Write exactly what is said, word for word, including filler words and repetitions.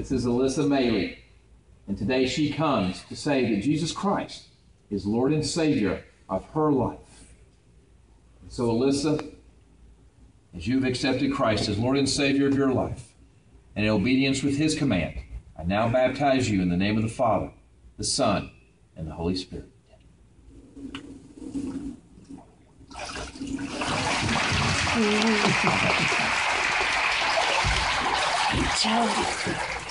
This is Alyssa Maley, and today she comes to say that Jesus Christ is Lord and Savior of her life. And so Alyssa, as you've accepted Christ as Lord and Savior of your life, and in obedience with His command, I now baptize you in the name of the Father, the Son, and the Holy Spirit. Ciao.